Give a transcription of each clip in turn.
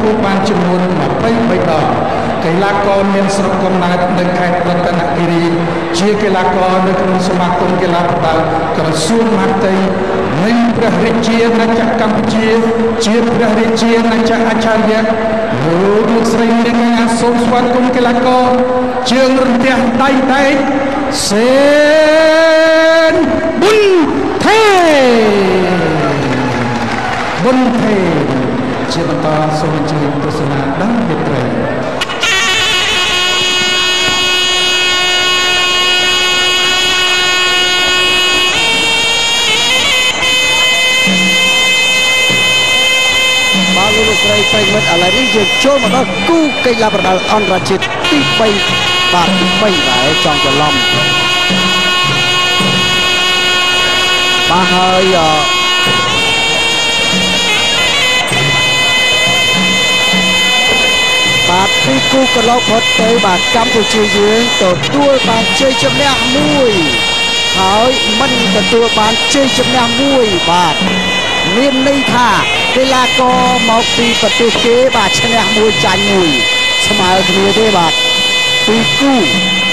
បានចំនួន23ដងកីឡាករមានស្រុកកំណើតនៅខេត្តរតនគិរីជាកីឡាករនៅក្នុងសមាគមកីឡាប្រដាល់ក្រសួងមហាផ្ទៃនិងព្រះរាជាណាចក្រកម្ពុជាជាព្រះរាជាណាចក្រអាចារ្យលោកស្រីនាងអាសូមស្វាគមន៍កីឡាករជើងរន្ទះដៃដែកសេនប៊ុនថេជាបន្តសូមអញ្ជើញទស្សនាដល់មិត្តរីបាទលោកស្រីប្រិយមិត្តឥឡូវនេះយើងចូលមកដល់គូកីឡាប្រដាល់អន្តរជាតិទី3បាទទី3ដែរចង់ច្រឡំបាទហើយបាទពីគូកន្លងផុតទៅបាទកម្ពុជាយើងទទួលបានជ័យជំនះមួយហើយមិនទទួលបានជ័យជំនះមួយបាទមានន័យថាកីឡាករមកពីប្រទេសគេបាទឈ្នះមួយចាញ់មួយស្មើគ្នាទេបាទពីគូ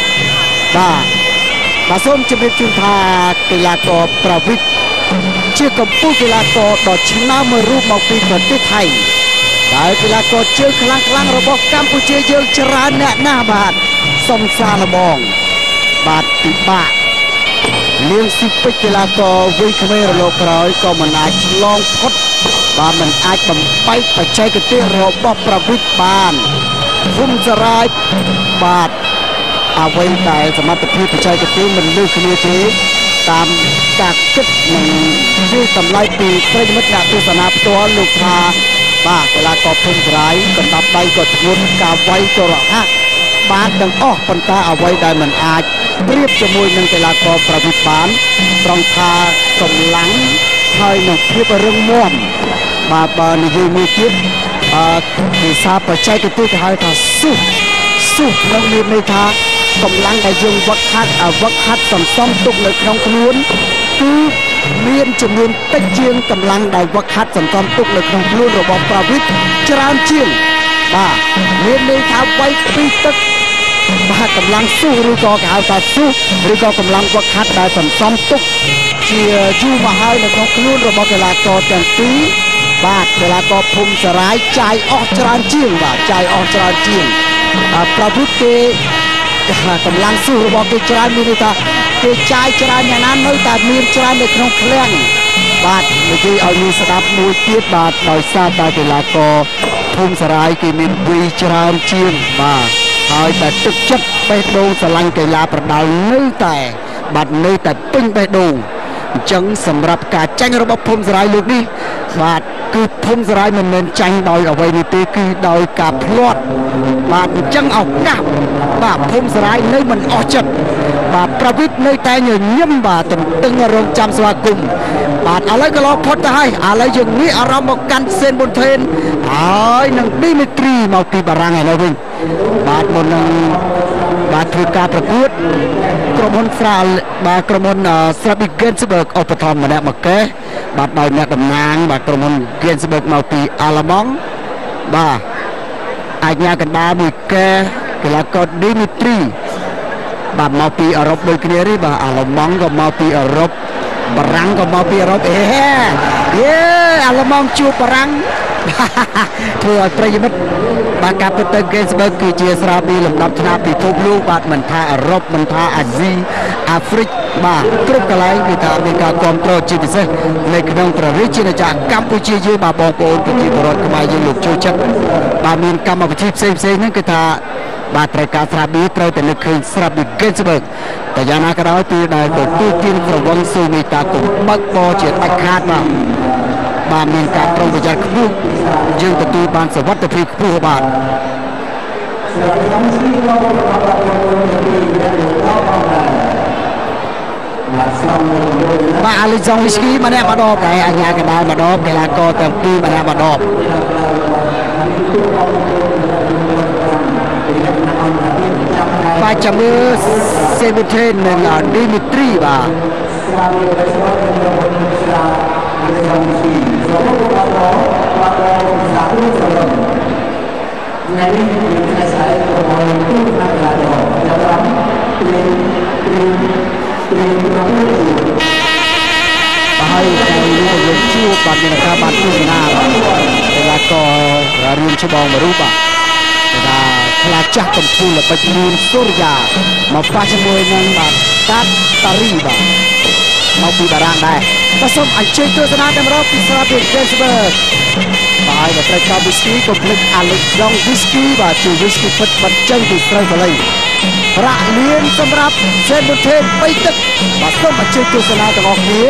បាទសូមជម្រាបជូនថាកីឡាករប្រវិតជាកម្ពុជាកីឡាករដ៏ឆ្នើមមួយរូបមកពីប្រទេសថៃដែលកីឡាករជើងខ្លាំងរបស់កម្ពុជាយើងច្រើនអ្នកណាស់បាទសំសាលបងបាទពិបាកលៀងស៊ីពេជ្រកីឡាករវ័យក្មេងរលកក្រោយក៏មិនអាចឆ្លងផុតបាទមិនអាចបំបែកបច្ចេកទេសរបស់ប្រវិតបានភូមិសរាយបាទអ្វីដែលសមត្ថភាពបច្ចេកទេសមិនលើសគ្នាទេតាមការគិតនិងវាតម្លៃពីប្រិយមិត្តអ្នកទស្សនាផ្ទាល់លោកថាបាទកីឡាករភូមិសរាយកណ្ដាប់ដៃក៏ធ្ងន់ការវាយក៏រហ័សបានទាំងអស់ប៉ុន្តែអ្វីដែលមិនអាចប្រៀបជាមួយនឹងកីឡាករប្រវិតបានត្រង់ថាកម្លាំងហើយនឹងភាពរឹងមាំបាទបើនិយាយមួយទៀតភាសាបច្ចេកទេសគេហៅថាស៊ូនឹងមានន័យថាកម្លាំងដែលយើងវឹកហាត់សន្សំទុកនៅក្នុងខ្លួនគឺមានចំនួនតិចជាងកម្លាំងដែលវឹកហាត់សន្សំទុកនៅក្នុងខ្លួនរបស់ប្រវិតច្រើនជាងបាទមានន័យថាវាយពីទឹកបាទកម្លាំងស៊ូឬក៏គេហៅថាស៊ូឬក៏កម្លាំងវឹកហាត់ដែលសន្សំទុកជាយូរមកហើយនៅក្នុងខ្លួនរបស់កីឡាករទាំងពីរបាទកីឡាករភូមិសរាយចាយអស់ច្រើនជាងបាទចាយអស់ច្រើនជាងប្រវិតគេកម្លាំងស៊ូរបស់គេច្រើនមានន័យថាគេចាយច្រើនយ៉ាងណានៅតែមានច្រើននៅក្នុងឃ្លាំងបាទនិយាយឲ្យមានស្ដាប់មួយទៀតបាទដោយសារតែកីឡាករភូមិសរាយគេមានវ័យច្រើនជាងបាទហើយតែទឹកចិត្តបេះដូងស្រឡាញ់កីឡាប្រដាល់នៅតែពេញបេះដូងអញ្ចឹងសម្រាប់ការចាញ់របស់ភូមិសរាយលោកនេះបាទគឺភូមិសរាយមិនមែនចាញ់ដោយអ្វីនេះទេគឺដោយការភ្លាត់បាទអញ្ចឹងឱកាសបាទភូមិសរាយនៅមិនអស់ចិត្តបាទប្រវិតនៅតែញញឹមបាទទន្ទឹងរង់ចាំស្វាគមន៍បាទឥឡូវក៏ឡោផុតទៅហើយឥឡូវយើងងាកអារម្មណ៍មកកាន់សេនប៊ុនថេនហើយនឹងឌីមីទ្រីមកពីបារាំងឥឡូវវិញបាទមុននឹងបាទធ្វើការប្រកួតក្រុមហ៊ុនស្រាប៊ីហ្គេនស្បឺកឧបត្ថម្ភម្នាក់មកកេះបាទដោយអ្នកតំណាងបាទក្រុមហ៊ុនហ្គេនស្បឺកមកពីអាល្លឺម៉ង់បាទអាជ្ញាកណ្ដាលមួយកេះកីឡាករឌីមីទ្រីបាទមកពីអឺរ៉ុបដូចគ្នាទេបាទអាល្លឺម៉ង់ក៏មកពីអឺរ៉ុបបារាំងក៏មកពីអឺរ៉ុបអាល្លឺម៉ង់ជួបបារាំងធ្វើឲ្យប្រិយមិត្តបាទការពិតទៅហ្គេនស្បឺកគឺជាស្រាបៀរលំដាប់ថ្នាក់ពិភពលោកបាទមិនថាអឺរ៉ុបមិនថាអាស៊ីអាហ្វ្រិកបាទគ្រប់កន្លែងគឺថាមានការគ្រប់គ្រងជាពិសេសនៅក្នុងព្រះរាជាណាចក្រកម្ពុជាយើងបាទបងប្អូនប្រជាពលរដ្ឋខ្មែរយើងលោកចូលចិត្តបាទមានកម្មវិធីផ្សេងហ្នឹងគឺថាបាទត្រូវការស្រាបៀរត្រូវតែនឹកឃើញស្រាបៀរហ្គេនស្បឺកតែយ៉ាងណាក៏ដោយទីដែលទទួលទានប្រវងស៊ូមេតាគុំបើកបជាដាច់ខាតបាទមានការប្រុងប្រយ័ត្នខ្ពស់យើងទទួលបានសុវត្ថិភាពខ្ពស់បាទអាលីសុងវីស្គីម្នាក់មកដបតែអាញាកណ្ដាលមកដបកីឡាករទាំងពីរម្នាក់មកដបបាទចាំមើលសេប៊ូថេននិងឌីមីទ្រីបាទហើយយើងជួបបានមានការបានទស្សនាកីឡាកររៀនច្បងមួយរូបបាទថាខ្លាចាស់កំពូលល្បិចលឿនសូរិយាមកប៉ះជាមួយនឹងបាទកាត់តារីបាទមកពីបារាំងដែរក៏សូមអញ្ជើញទស្សនាតែម្ដងពីស្រាបៀរ Gettysburg បាទហើយត្រូវការ whisky កុំភ្លេច Alex Young whisky បាទជា whisky ពិតបិទចេញពីស្រូវបល័យប្រាក់លៀនសម្រាប់សេនមុនថេន3ទឹកបាទសូមអញ្ជើញទស្សនាទាំងអស់គ្នា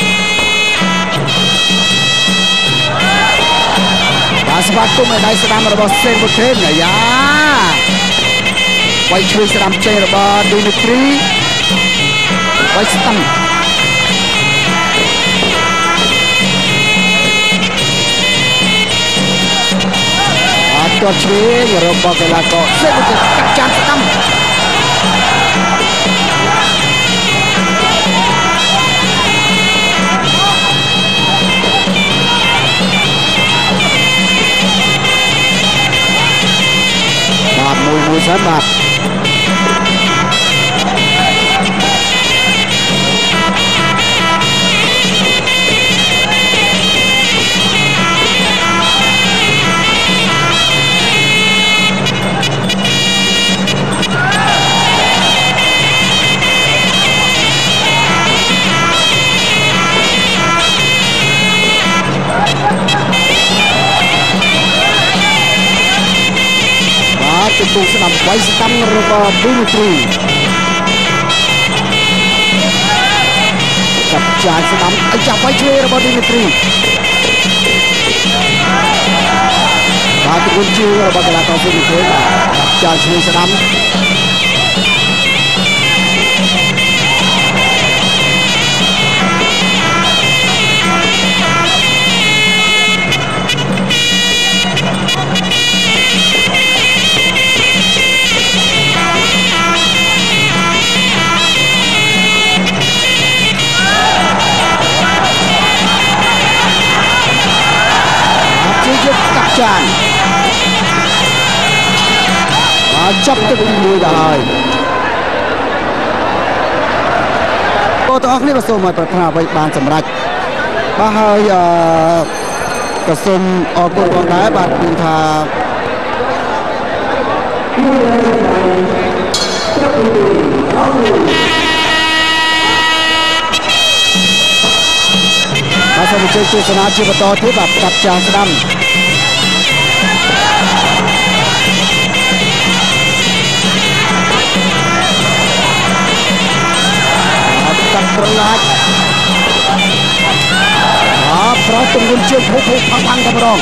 បាទស្វាគមន៍ឲ្យដៃស្ដាំរបស់សេនមុនថេនអាយ៉ាវាយឆ្លៀងស្ដាំចេញរបស់ Dimitri វាយស្ដាំទាត់ឆ្វេងរបស់កីឡាករសេនមុនថេនកាត់ចានស្ដាំបាទមួយសិនបាទទៅទូស្ដាំវាយស្ដាំរបស់ Dimitri ចាប់ចាយស្ដាំចាប់វាយឆ្វេងរបស់ Dimitri បាទទៅជឿរបស់កីឡាករ Dimitri បាទចាយឆ្វេងស្ដាំចានបាទចាប់ទឹកទី1ដែរបងប្អូនគ្នាសូមឲ្យប្រាថ្នាអ្វីបានសម្រេចបាទហើយក៏សូមអរគុណផងដែរបាទគឺថាបាទសូមអញ្ជើញទស្សនាជាបន្តទៀតបាទកាត់ចានស្ដាំកាត់ប្រឡាចប្រោះទម្ងន់ជើងភពផាំងតែម្ដង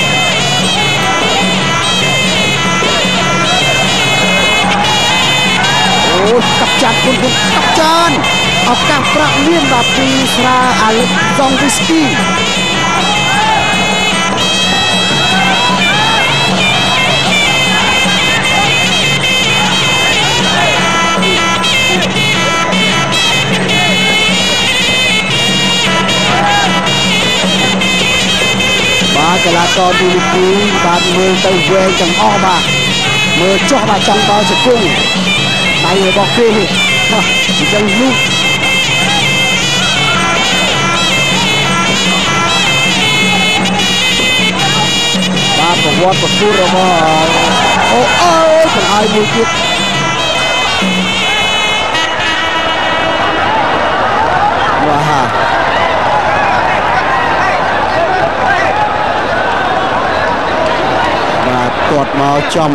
អូកាប់ចានគុណកាប់ចានឱកាសប្រាក់លៀនបាទពីស្រា Alex Young whisky បាទកីឡាករ Dimitri បាទមើលទៅវែងទាំងអស់បាទមើលចុះបាទចង់ដល់ជង្គង់ដៃរបស់គេអញ្ចឹងនោះបាទប្រវត្តិប្រកួតរបស់អូបង្អើយមួយទៀតបាទទាត់មកចំ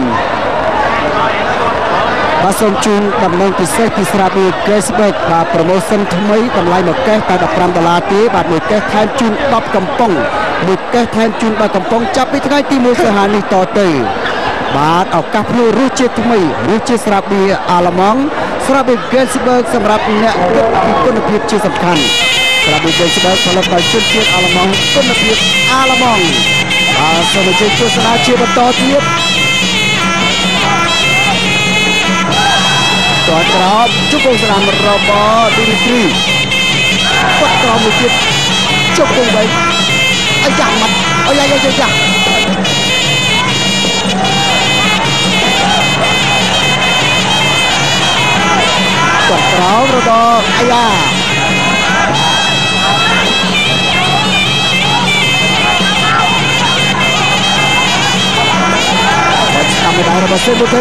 បាទសូមជូនដំណឹងពិសេសពីស្រាបៀរ Gettysburg បាទប្រូម៉ូសិនថ្មីតម្លៃមួយកេសតែ$15ទេបាទមួយកេសថែមជូន10កំប៉ុងមួយកេសថែមជូន10កំប៉ុងចាប់ពីថ្ងៃទី1សីហានេះតទៅបាទឱកាសភ្លឺរសជាតិថ្មីរសជាតិស្រាបៀរអាល្លឺម៉ង់ស្រាបៀរ Gettysburg សម្រាប់អ្នកគិតពីគុណភាពជាសំខាន់ស្រាបៀរ Gettysburg ផលិតដោយជនជាតិអាល្លឺម៉ង់គុណភាពអាល្លឺម៉ង់សូមអញ្ជើញទស្សនាជាបន្តទៀតតើក្រោបជុំស្ដាំរបស់ Dimitri គាត់ក្រោបមួយទៀតជុំវិញអាយ៉ាម៉ាត់អាយ៉ាไม่ได้ระเบิดเส้นบุตร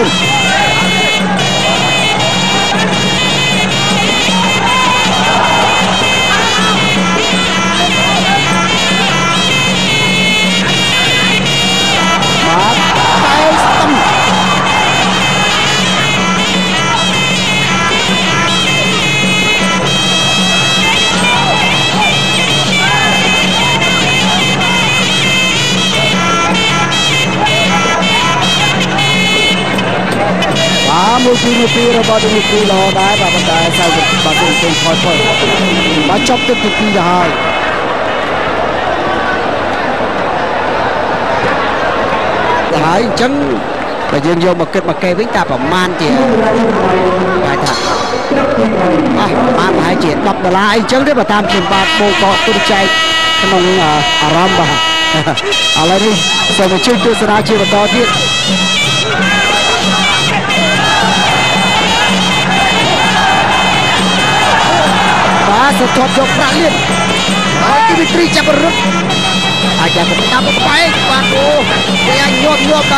มาไต่ตั้มมือปีระบาดมือปีรอได้แบบมันได้ใส่บัตรเป็นคอยมาจับตัวปีได้หายจังแต่ยืนโยมมาเกิดมาเกยวิ่งตาประมาณเจี๋ยได้ถักมาหายเจี๋ย$10จังได้มาตามเขียนบาทโบกอตุ้งใจขนมอารามบ้าอะไรนี่ใส่มาช่วยตัวสนาชีวต่อที่สะท้อนยกประเลียนดิมิทรีจับรุษอาจจะเป็นตามไปปาดูยังยอดไป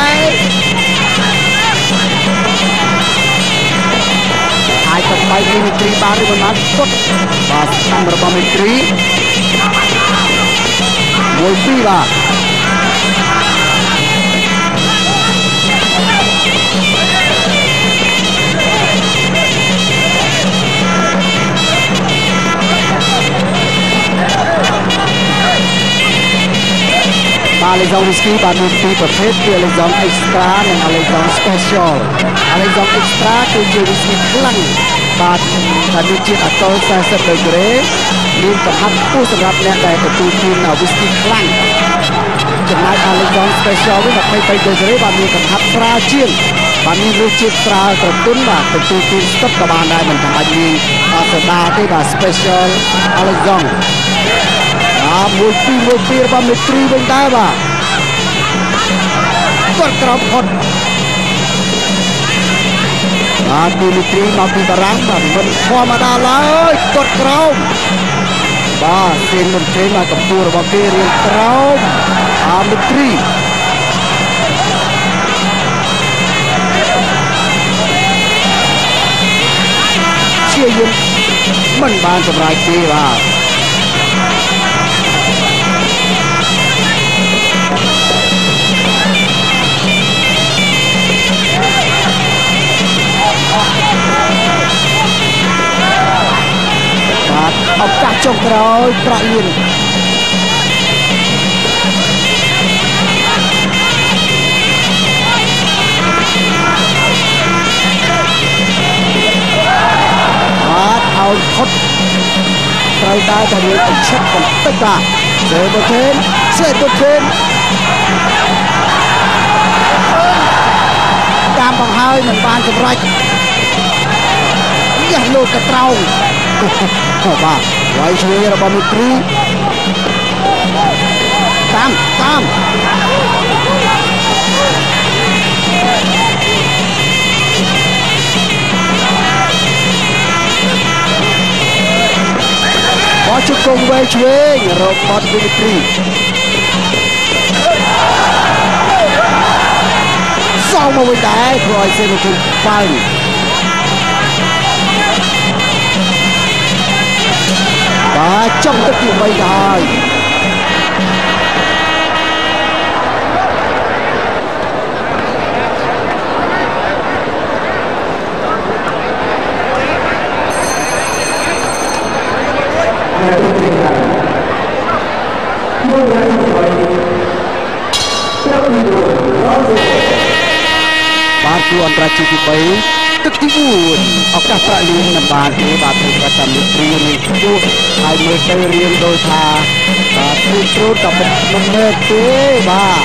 อาจจะไปดิมิทรีบาริมันกดบาสตัมระบาดิมิทรีวอลปีบ้าอาเลซองวิสกี้บาร์มีปีประเภทคืออาเลซองเอ็กซ์ตร้าและอาเลซองสเปเชียลอาเลซองเอ็กซ์ตร้าคือเจวิสกี้คลั่งบาร์แต่มีจิตอัตโต้แต่เสพเกรย์มีกำลังผู้สำหรับเนี่ยแต่ตัวทีมเอาวิสกี้คลั่งจากนั้นอาเลซองสเปเชียลวิบัติไปเกรย์บาร์มีกำลังตราเชียนบาร์มีรูปจิตตรากระตุ้นบาร์เป็นตัวทีมสต็อปกับบาร์ได้เหมือนกันบาร์มีสตาร์ที่บาร์สเปเชียลอาเลซองมูปีระบาดมิตรีเป็นได้ป่ะกดกรอบพอดมิตรีมาปีตารางมันพอมาได้เลยกดกรอบบ้าเสียงมันเทมากับตัวระบาดเรียนกรอบมิตรีเชี่ยยินมันบานสบายดีว่ะเอาจับจงกรอยประยินเอาทดไตรตาจะมีเป็นเช็คกันตึกตาเซอร์บุเทนการบังคับเหมือนบานสบายอย่าโลดกระเตาบ้าไว้ช่วยระบาดมิตรีตามพอชุดกงไว้ช่วยระบาดมิตรีส่งมาไว้ได้คอยเซนตุไปtrong tất cả mấy đài ba tuan raci di bayi ketibuan okah peralihan nambah ni batu kata mitri ni tu hai material dosa terus dapat mengerti bah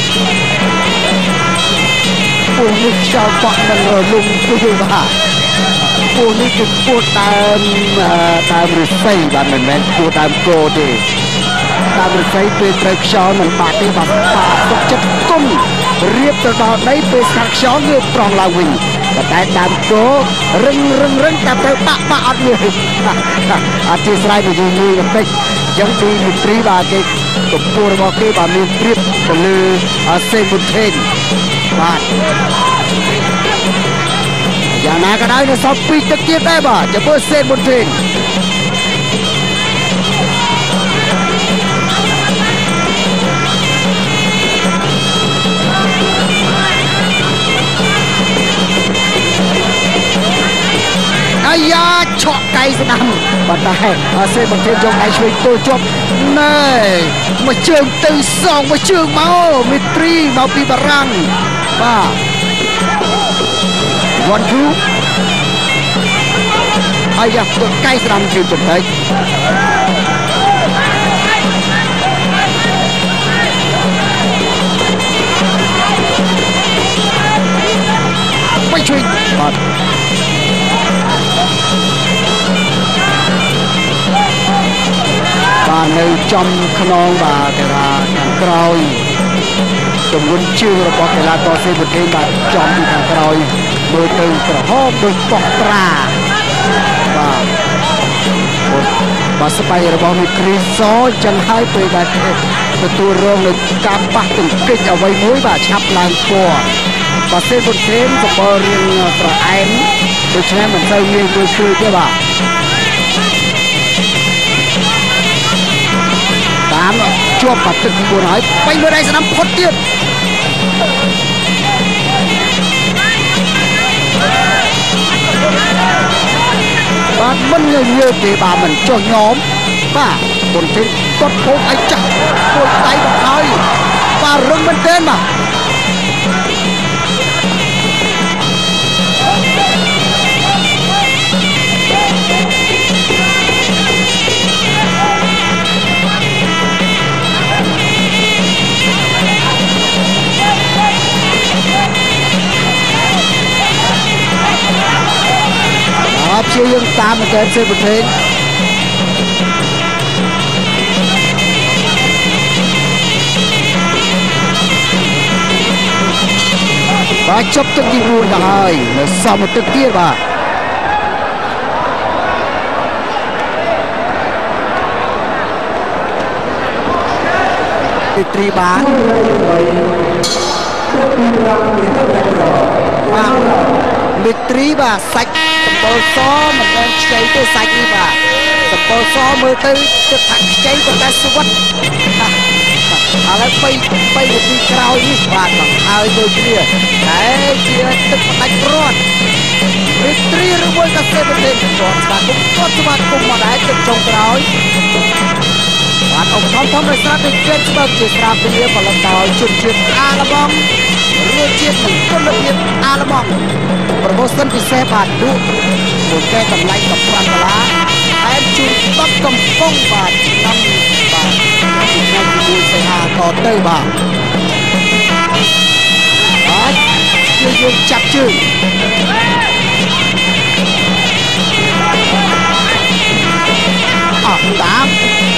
punik siapa mengelum tu bah punik jemput tam risai bah men tam kode tam risai petraction mati bah pak cek kum riap terdapat dari petraction ni perang lawin แต่ตามโกรึงแต่เธอปะอัดเลยอาทิตย์สายไปยิงมือกับเป๊กยังดีมีตรีบาเกกับปูระบอกเกบามีเปรียบกันเลยเซบุเทนบ้านอย่างนั้นก็ได้นะสอบปีจะเกียรได้บ่จะเปิดเซบุเทนยาเฉาะไก่สนามบัดได้เซบังเทนจงไอช่วยตัวจบเน่มาเชิงตึงสองมาเชิงเมามิตรีเมาปีบารังบ้าวันทูอายาตัวไก่สนามยืนจบได้ไม่ช่วยบัดในจอมขนองบาเกลาทางกรอยจงรุ่นชื่อระบบเกลาต่อเซบุเทนบาจอมที่ทางกรอยโดยตึงกระห้องโดยปอกตราบาสไประบบมีคริสโซจังให้ไปบาประตูรองในการปักตึงกิจเอาไว้มุ้ยบาชับลางกัวบาเซบุเทนจะบริเวณตระไอนโดยใช้มันใส่เงี้ยมือช่วยใช่ป่ะชั่วปัดตึกบัวหายไปเมื่อไรสนามพดเตี้ยบ้านมันเงยเกบามันจ่อย้อมบ้าบนทิ้งต้นโพไอจักปวดไตบักไทยบ้าเรื่องมันเต้นมาเชียร์ยังตามมาแกเซบุเทนบาจบตึกที่รูนได้ในสามตึกเกียร์บาตรีบามิตรีบาสักสปอร์ซ้อมมันเป็นใจตัวสักนี่บาสปอร์ซ้อมมือตื้อจะถักใจตัวแต่สวัสดิ์อะไรไปอยู่ที่กราวนี่บาดแบบเอาโดยเชี่ยแต่เชี่ยตึกมันร้อนมิตรีรู้ว่าจะเสียเป็นเรื่องก่อนสมาคมก็สมาคมมาได้ตึกจงกราวบาดออกท้องในสนามเป็นเกมสมัครจิตราเป็นเรื่องบอลต่อจุดเฉียดอาละบองเรื่องเฉียดหนึ่งคนละเพียงอาละบองโปรโมชั่นพิเศษบาทดูหมดแก่กำไรกับปรานลาแอนจูตับกำปองบาทนำบาทจุดนั้นดูเสียต่อเตยบาทยืนจับจืดตาม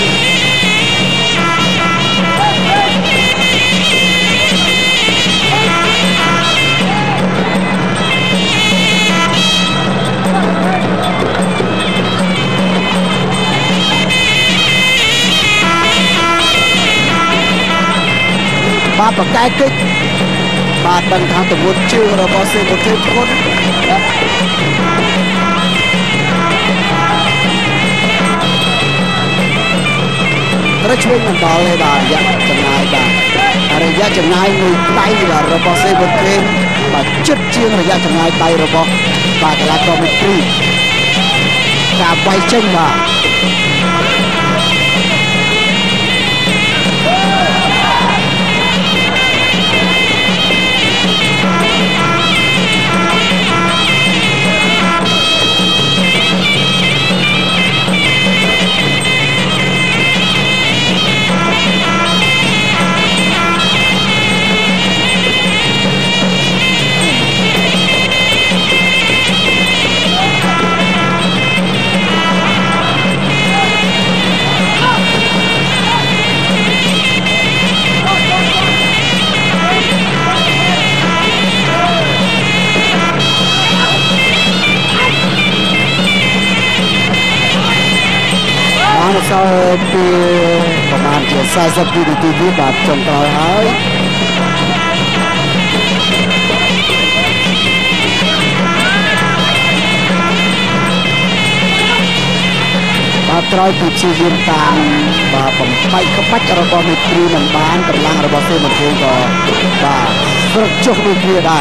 บาปกายกิจบาดบังคับตัวชื่อเราบอสเซบุเทนคนกระช่วยมันต่อเลยบาอยากจะนายบาอะไรอยากจะนายมือไตบาเราบอสเซบุเทนบาจุดเชียงระยะจะนายไตเราบาตลาดก็ไม่ตรีกาบไว้เช่นบาសល់ពីប្រហែលជា40នាទីទៀតបាទចុងក្រោយហើយបាទក្រោយពីព្យាយាមតាមបាទបំបែកក្បាច់របស់មេត្រីនឹងបានកម្លាំងរបស់សេមន្ត្រីក៏បាទស្រឹកចុះដូចគ្នាដែរ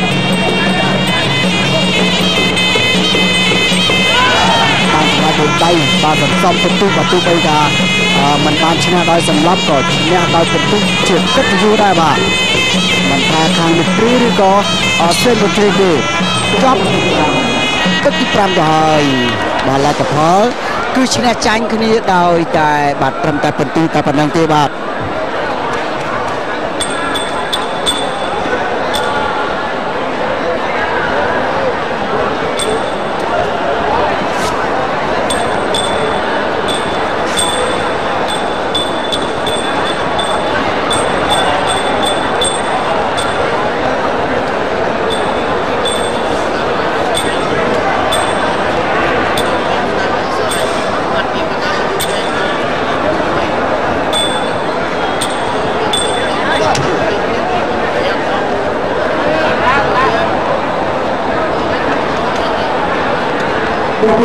បានសម្រាប់ដៃបាទសន្សំពិន្ទុបាទទោះបីថាมันបានឈ្នះដោយសម្លាប់ក៏ឈ្នះដោយពិន្ទុជាកិត្តិយសដែរបាទមិនថាខាងមេត្រីឬក៏សេមន្ត្រីទេចប់ទឹកទី5ទៅហើយបាទលទ្ធផលគឺឈ្នះចាញ់គ្នាដោយតែបាទត្រឹមតែពិន្ទុតែប៉ុណ្្នឹងទេបាទ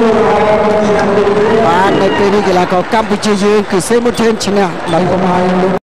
បាននៅពេលនេះកីឡាករកម្ពុជាយើងគឺសេមុនធានឈ្នះដោយកម្លាំងលោក